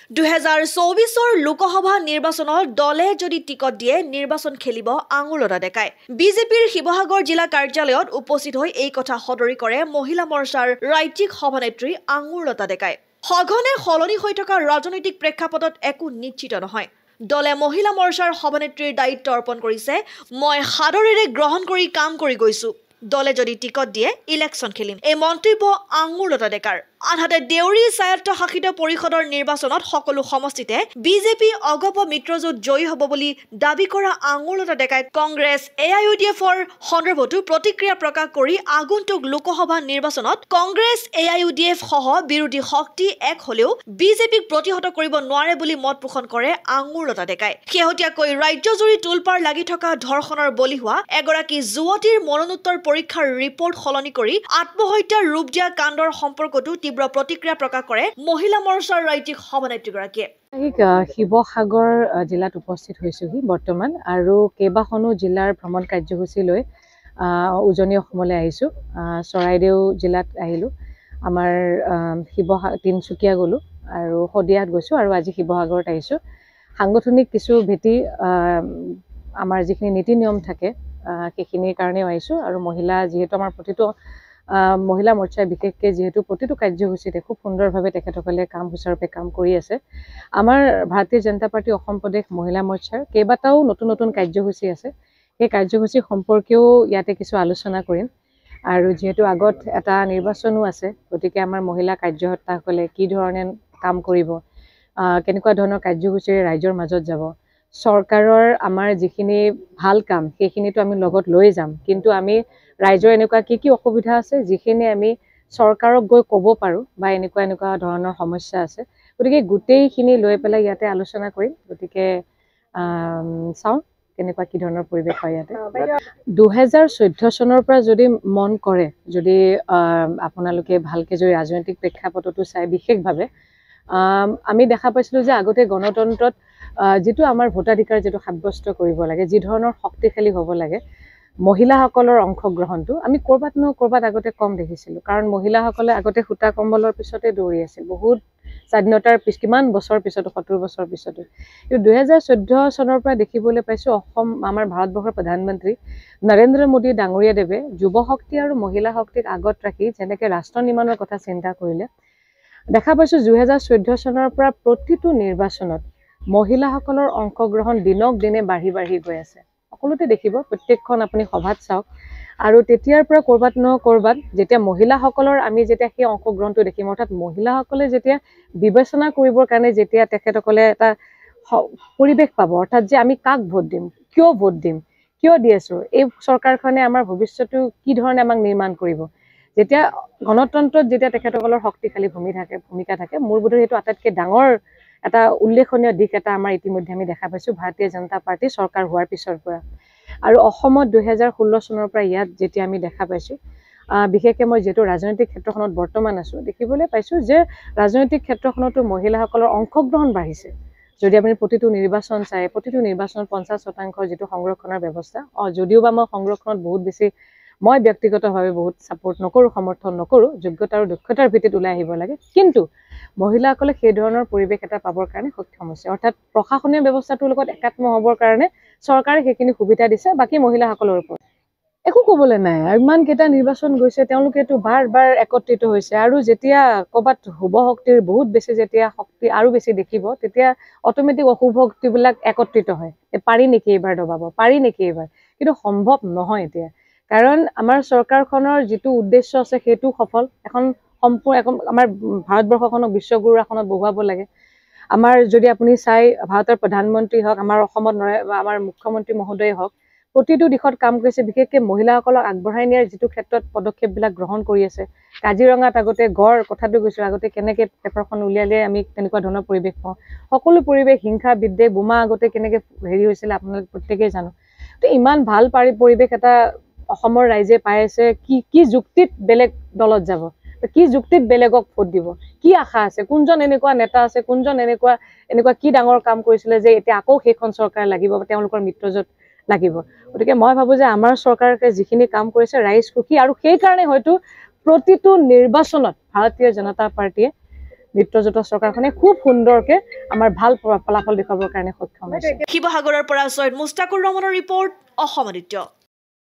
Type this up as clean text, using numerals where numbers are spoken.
2024 লোকসভা নিৰ্বাচনত দলে যদি টিকট দিয়ে নিৰ্বাচন খেলিব আঙুলতা দেখায় বিজেপিৰ শিৱসাগৰ জিলা কাৰ্যালয়ত উপস্থিত হৈ এই কথা সদৰি কৰে মহিলা মৰ্চাৰ ৰাজ্যিক সভানেত্ৰী আঙুলতা দেখায় সঘনে সলনি হৈ থকা ৰাজনৈতিক প্ৰেক্ষাপটত একো নিশ্চিত নহয় দলে মহিলা মৰ্চাৰ সভানেত্ৰীৰ দায়িত্ব অৰ্পণ কৰিছে মই সাদৰেৰে গ্ৰহণ কৰি কাম কৰি গৈছো দলে যদি টিকট দিয়ে ইলেকশ্যন খেলিম এই মন্তব্য আঙুলতা দেখাৰ আনহাতে দেউৰী স্বায়ত্তশাসিত পৰিষদৰ নিৰ্বাচনত সকলো সমষ্টিতে বিজেপি অগপ মিত্ৰজোঁট জয়ী হ'ব বুলি দাবী কৰা আঙুলতা দেখাই কংগ্ৰেছ AIUDFৰ সন্দৰ্ভতো প্ৰতিক্ৰিয়া প্ৰকাশ কৰি আগন্তুক লোকসভা নিৰ্বাচনত কংগ্ৰেছ AIUDF সহ বিৰোধী শক্তি এক হলেও বিজেপিক প্ৰতিহত কৰিব নোৱাৰে বুলি মত পোষণ কৰে আঙুলতা দেখাই শেহতীয়াকৈ ৰাজ্যজুৰি তুলপাৰ লাগি থকা ধৰ্ষণৰ বলি হোৱা এগৰাকী যুৱতীৰ মৰণোত্তৰ পৰীক্ষাৰ ৰিপৰ্ট সলনি কৰি আত্মহত্যাৰ ৰূপ দিয়া কাণ্ডৰ সম্পৰ্কতো তীব্ৰ প্ৰতিক্ৰিয়া প্ৰকাশ কৰে মহিলা মৰ্চাৰ ৰাজ্যিক সভানেত্ৰীগৰাকীয়ে শিৱসাগৰ জিলাত উপস্থিত হৈছোহি বৰ্তমান আৰু কেইবাখনো জিলাৰ ভ্ৰমণ কাৰ্যসূচী লৈ উজনি অসমলৈ আহিছো চৰাইদেউ জিলাত আহিলো আমাৰ তিনচুকীয়া গলো আৰু শদিয়াত গৈছো আৰু আজি শিৱসাগৰত আহিছো সাংগঠনিক কিছু ভেটি আমাৰ যিখিনি নীতি নিয়ম থাকে সেইখিনিৰ কাৰণেও আহিছো আৰু মহিলা যিহেতু আমাৰ প্ৰতিটো মহিলা মৰ্চাই বিশেষকৈ যিহেতু প্ৰতিটো কাৰ্যসূচীতে খুব সুন্দৰভাৱে তেখেতসকলে কাম সুচাৰুৰূপে কাম কৰি আছে আমাৰ ভাৰতীয় জনতা পাৰ্টি অসম প্ৰদেশ মহিলা মৰ্চাৰ কেইবাটাও নতুন নতুন কাৰ্যসূচী আছে সেই কাৰ্যসূচী সম্পৰ্কেও ইয়াতে কিছু আলোচনা কৰিম আৰু যিহেতু আগত এটা নিৰ্বাচনো আছে গতিকে আমাৰ মহিলা কাৰ্যকৰ্তাসকলে কি ধৰণে কাম কৰিব কেনেকুৱা ধৰণৰ কাৰ্যসূচীৰে ৰাইজৰ মাজত যাব চৰকাৰৰ আমাৰ যিখিনি ভাল কাম সেইখিনিতো আমি লগত লৈ যাম কিন্তু আমি ৰাইজৰ এনেকুৱা কি অসুবিধা আছে যিখিনি আমি চৰকাৰক গৈ ক'ব পাৰোঁ বা এনেকুৱা ধৰণৰ সমস্যা আছে গতিকে গোটেইখিনি লৈ পেলাই ইয়াতে আলোচনা কৰিম গতিকে চাওঁ কেনেকুৱা কি ধৰণৰ পৰিৱেশ হয় ইয়াতে 2014 চনৰ পৰা যদি মন কৰে যদি আপোনালোকে ভালকৈ যদি ৰাজনৈতিক প্ৰেক্ষাপটতো চাই বিশেষভাৱে আমি দেখা পাইছিলোঁ যে আগতে গণতন্ত্ৰত যিটো আমাৰ ভোটাধিকাৰ যিটো সাব্যস্ত কৰিব লাগে যি ধৰণৰ শক্তিশালী হ'ব লাগে মহিলাসকলৰ অংশগ্ৰহণটো আমি ক'ৰবাত আগতে কম দেখিছিলোঁ কাৰণ মহিলাসকলে আগতে সূতা কম্বলৰ পিছতে দৌৰি আছিল বহুত স্বাধীনতাৰ কিমান বছৰ পিছতো 70 বছৰ পিছতো কিন্তু 2014 চনৰ পৰা দেখিবলৈ পাইছোঁ অসম আমাৰ ভাৰতবৰ্ষৰ প্ৰধানমন্ত্ৰী নৰেন্দ্ৰ মোদী ডাঙৰীয়াদেৱে যুৱ শক্তি আৰু মহিলা শক্তিক আগত ৰাখি যেনেকৈ ৰাষ্ট্ৰ নিৰ্মাণৰ কথা চিন্তা কৰিলে দেখা পাইছোঁ 2014 চনৰ পৰা প্ৰতিটো নিৰ্বাচনত মহিলাসকলৰ অংশগ্ৰহণ দিনক দিনে বাঢ়ি গৈ আছে সকলোতে দেখিব প্ৰত্যেকখন আপুনি সভাত চাওক আৰু তেতিয়াৰ পৰা ক'ৰবাত যেতিয়া মহিলাসকলৰ আমি যেতিয়া সেই অংশগ্ৰহণটো দেখিম অৰ্থাৎ মহিলাসকলে যেতিয়া বিবেচনা কৰিবৰ কাৰণে যেতিয়া তেখেতসকলে এটা পৰিৱেশ পাব অৰ্থাৎ যে আমি কাক ভোট দিম কিয় দি আছোঁ এই চৰকাৰখনে আমাৰ ভৱিষ্যতটো কি ধৰণে আমাক নিৰ্মাণ কৰিব যেতিয়া গণতন্ত্ৰত যেতিয়া তেখেতসকলৰ শক্তিশালী ভূমিকা থাকে মোৰ বোধহয় সেইটো আটাইতকৈ ডাঙৰ এটা উল্লেখনীয় দিশ এটা আমাৰ ইতিমধ্যে আমি দেখা পাইছোঁ ভাৰতীয় জনতা পাৰ্টি চৰকাৰ হোৱাৰ পিছৰ পৰা আৰু অসমত 2016 চনৰ পৰা ইয়াত যেতিয়া আমি দেখা পাইছোঁ বিশেষকৈ মই যিহেতু ৰাজনৈতিক ক্ষেত্ৰখনত বৰ্তমান আছোঁ দেখিবলৈ পাইছোঁ যে ৰাজনৈতিক ক্ষেত্ৰখনতো মহিলাসকলৰ অংশগ্ৰহণ বাঢ়িছে যদি আপুনি প্ৰতিটো নিৰ্বাচন চাই প্ৰতিটো নিৰ্বাচনত 50% যিটো সংৰক্ষণৰ ব্যৱস্থা যদিও বা মই সংৰক্ষণত বহুত বেছি মই ব্যক্তিগতভাৱে বহুত ছাপোৰ্ট নকৰোঁ সমৰ্থন নকৰোঁ যোগ্যতা আৰু দক্ষতাৰ ভিত্তিত ওলাই আহিব লাগে কিন্তু মহিলাসকলে সেই ধৰণৰ পৰিৱেশ এটা পাবৰ কাৰণে সক্ষম হৈছে অৰ্থাৎ প্ৰশাসনীয় ব্যৱস্থাটোৰ লগত একাত্ম হ'বৰ কাৰণে চৰকাৰে সেইখিনি সুবিধা দিছে বাকী মহিলাসকলৰ ওপৰত একো ক'বলৈ নাই আৰু ইমান কেইটা নিৰ্বাচন গৈছে তেওঁলোকেতো বাৰ একত্ৰিত হৈছে আৰু যেতিয়া ক'ৰবাত শুভ শক্তিৰ বহুত বেছি যেতিয়া শক্তি আৰু বেছি দেখিব তেতিয়া অট'মেটিক অশুভ শক্তিবিলাক একত্ৰিত হয় পাৰি নেকি এইবাৰ দবাব পাৰি নেকি এইবাৰ কিন্তু সম্ভৱ নহয় এতিয়া কাৰণ আমাৰ চৰকাৰখনৰ যিটো উদ্দেশ্য আছে সেইটো সফল এখন আমাৰ ভাৰতবৰ্ষখনক বিশ্বগুৰুৰ আসনত বহুৱাব লাগে আমাৰ যদি আপুনি চাই ভাৰতৰ প্ৰধানমন্ত্ৰী হওক আমাৰ অসমত আমাৰ মুখ্যমন্ত্ৰী মহোদয় হওক প্ৰতিটো দিশত কাম কৰিছে বিশেষকৈ মহিলাসকলক আগবঢ়াই নিয়াৰ যিটো ক্ষেত্ৰত পদক্ষেপবিলাক গ্ৰহণ কৰি আছে কাজিৰঙাত আগতে গড় কথাটো কৈছোঁ আগতে কেনেকৈ পেপাৰখন উলিয়ালে আমি তেনেকুৱা ধৰণৰ পৰিৱেশ পাওঁ সকলো পৰিৱেশ হিংসা বিদ্বেষ বোমা আগতে কেনেকৈ হেৰি হৈছিলে আপোনালোকে প্ৰত্যেকেই জানো তো ইমান ভাল পৰিৱেশ এটা অসমৰ ৰাইজে পাই আছে কি যুক্তিত বেলেগ দলত যাব কি যুক্তিত বেলেগক ভোট দিব কি আশা আছে কোনজন এনেকুৱা নেতা আছে কোনজন এনেকুৱা কি ডাঙৰ কাম কৰিছিলে যে এতিয়া আকৌ সেইখন চৰকাৰ লাগিব বা তেওঁলোকৰ মিত্ৰজোঁট লাগিব গতিকে মই ভাবোঁ যে আমাৰ চৰকাৰে যিখিনি কাম কৰিছে ৰাইজ সুখী আৰু সেইকাৰণে হয়তো প্ৰতিটো নিৰ্বাচনত ভাৰতীয় জনতা পাৰ্টিয়ে মিত্ৰজোঁট চৰকাৰখনে খুব সুন্দৰকৈ আমাৰ ভাল ফলাফল দেখুৱাবৰ কাৰণে সক্ষম হৈছে। শিৱসাগৰৰ পৰা ছৈয়দ মুস্তাকুৰ ৰহমানৰ ৰিপৰ্ট, অসম আদিত্য।